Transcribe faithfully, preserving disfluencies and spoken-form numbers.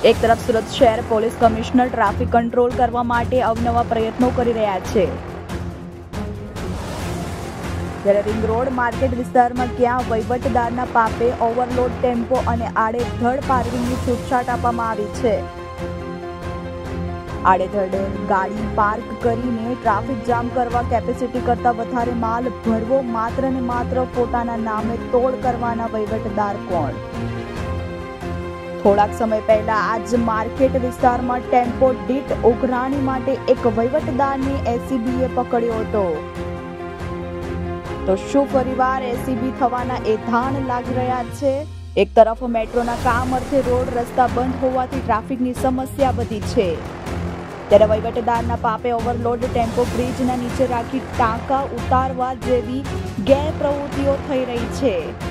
એક તરફ સુરત શહેર પોલીસ કમિશનર ટ્રાફિક કંટ્રોલ કરવા માટે અવનવા પ્રયત્નો કરી રહ્યા છે, જ્યારે રિંગ રોડ માર્કેટ વિસ્તારમાં ક્યાં વહીવટદારના પાપે ઓવરલોડ ટેમ્પો અને આડેધડ પાર્કિંગની છૂટછાટ આપવામાં આવી છે। આડેધડ ગાડી પાર્ક કરીને ટ્રાફિક જામ કરવા, કેપેસિટી કરતા વધારે માલ ભરવો, માત્ર ને માત્ર ફોટાના નામે તોડ કરવાના વહીવટદાર કોણ? થોડાક સમય પહેલા આજ માર્કેટ વિસ્તારમાં ટેમ્પો દીઠ ઉઘરાણી માટે એક વહીવટદારને એસીબીએ પકડ્યો હતો। તો શું ફરીવાર એસીબી થવાના એધાન લાગી રહ્યા છે? એક તરફ મેટ્રોના કામ અર્થે રોડ રસ્તા બંધ હોવાથી ટ્રાફિકની સમસ્યા વધી છે, ત્યારે વહીવટદારના પાપે ઓવરલોડ ટેમ્પો બ્રિજના નીચે રાખી ટાંકા ઉતારવા જેવી ગેરપ્રવૃત્તિઓ થઈ રહી છે।